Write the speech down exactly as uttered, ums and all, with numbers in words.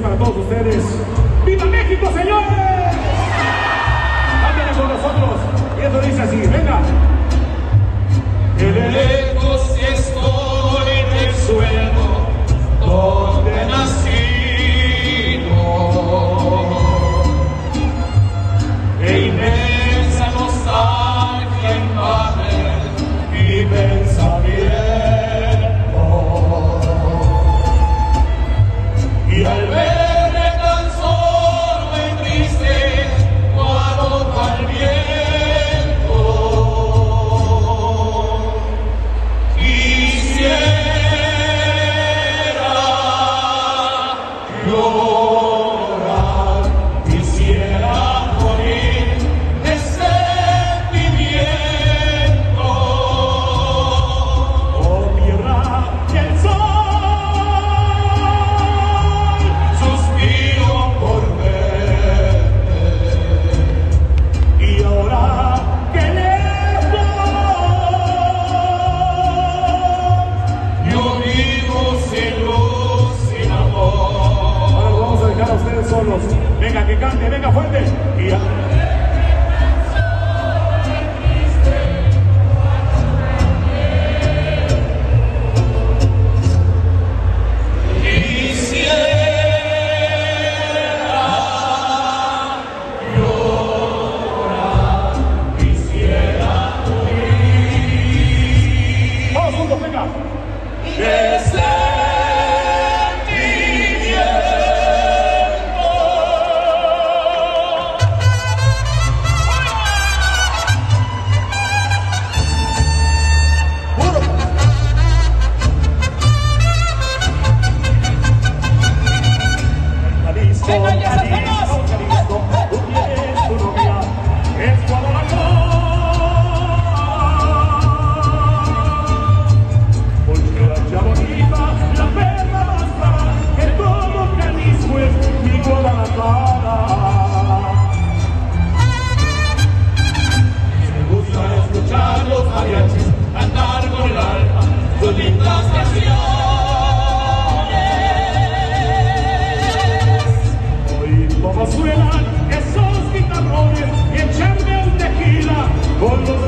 para todos ustedes. ¡Viva México, señores! Cántenle con nosotros. Y eso dice así, venga. De lejos estoy del suelo donde nacido, e inmensa nostalgia invade mi pensamiento, y al verme tan solo y triste cuando al viento quisiera llorar, quisiera morir de sentimiento. Oh, tierra y el sol, Suspiro por verte, y ahora que lejos yo vivo sin luz, sin amor. ahora los vamos a dejar a ustedes solos. Venga, que cante, venga fuerte. Y ya. Todos juntos, venga. De Jalisco, Venga, ya, Jalisco, Jalisco, tú tienes tu novia, es Guadalajara. Muchacha bonita, la perra más cara, que todo Jalisco es mi Guadalajara. Me gusta escuchar los mariachis cantar con el alma sus lindas canciones. Hoy como suenan esos guitarrones y echarme un tequila con los